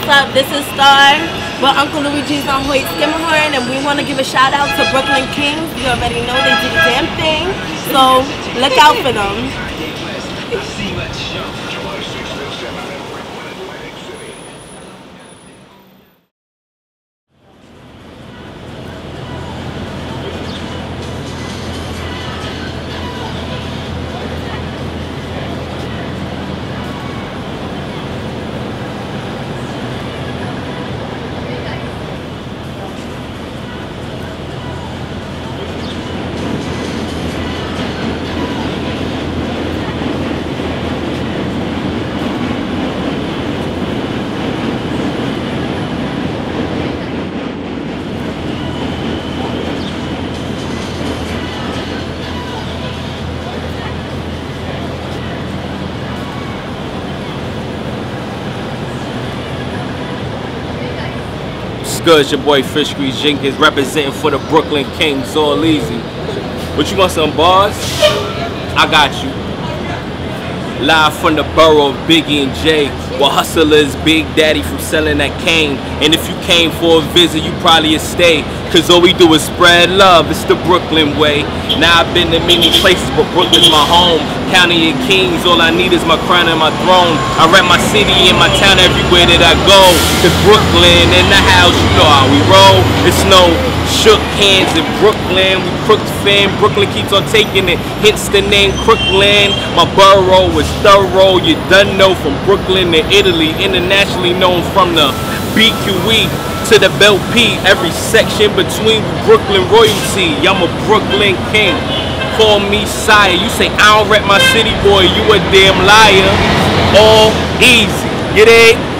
up? This is Star. Well, Uncle Luigi's on Hoyt Skimmerhorn, and we want to give a shout out to Brooklyn Kings. You already know they do the damn thing, so look out for them. Good, it's your boy Fish Grease Jenkins representing for the Brooklyn Kings, all easy. What you want, some bars? I got you. Live from the borough of Biggie and Jay, where hustlers Big Daddy from selling that cane. And if you came for a visit, you probably stay, cause all we do is spread love. It's the Brooklyn way. Now I've been to many places, but Brooklyn's my home. County of Kings, all I need is my crown and my throne. I rep my city and my town everywhere that I go. Cause Brooklyn in the house, you know how we roll. It's no shook hands in Brooklyn. We crooked fan. Brooklyn keeps on taking it, hence the name Crookland. My borough is thorough, you done know, from Brooklyn to Italy. Internationally known from the BQE to the Belt P. Every section between Brooklyn royalty. I'm a Brooklyn king. Call me sire. You say I don't rep my city, boy, you a damn liar. All easy. Get it?